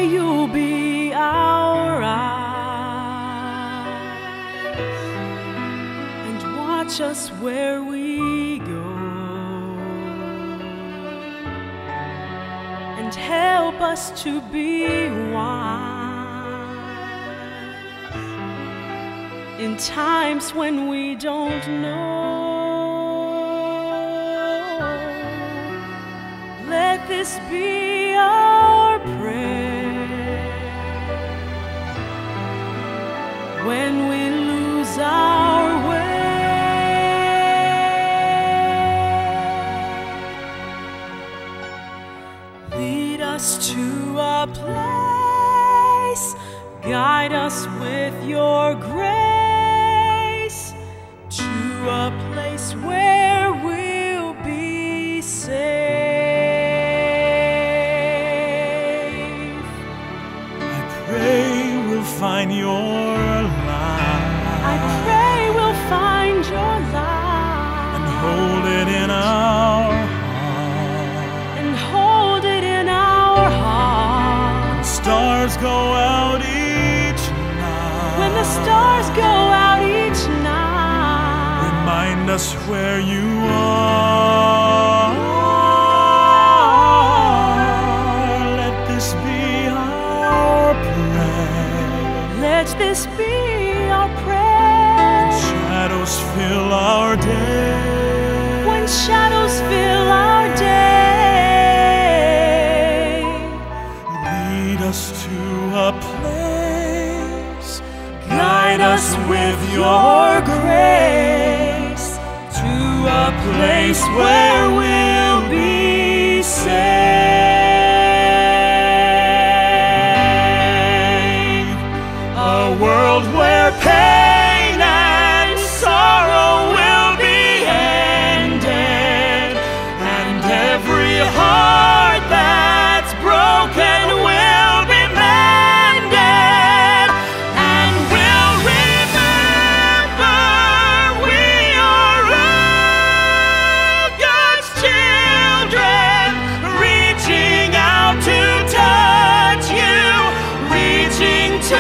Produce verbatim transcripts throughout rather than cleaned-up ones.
you'll be our eyes and watch us where we go, and help us to be wise in times when we don't know. Let this be our prayer when we lose our way. Lead us to a place, guide us with your grace, to a place where we'll be safe. Find your light. I pray we'll find your light and hold it in our heart. And hold it in our heart. When stars go out each night. When the stars go out each night. Remind us where you are. Let this be our prayer. Let this be our prayer. When shadows fill our day. When shadows fill our day. Lead us to a place. Guide us with your grace. To a place where we'll be safe. A world where pain and sorrow will be ended, and every heart that's broken will be mended. And we'll remember we are all God's children, reaching out to touch you, reaching to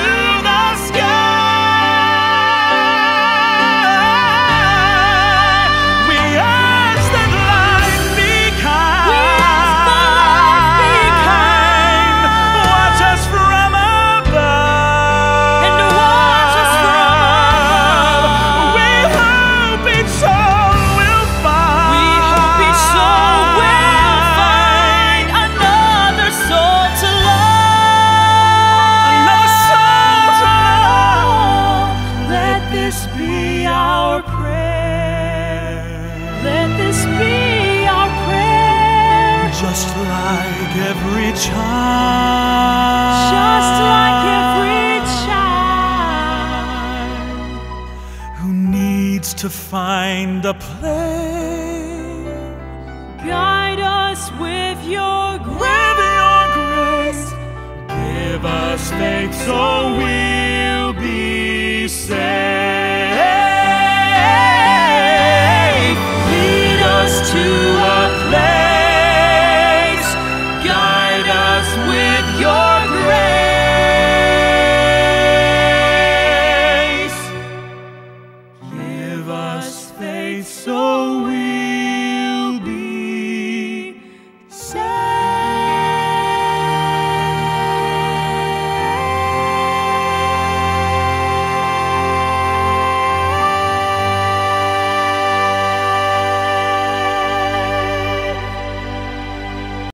just like every child, just like every child who needs to find a place. Guide us with your grace. With your grace. Give us faith so we'll be saved.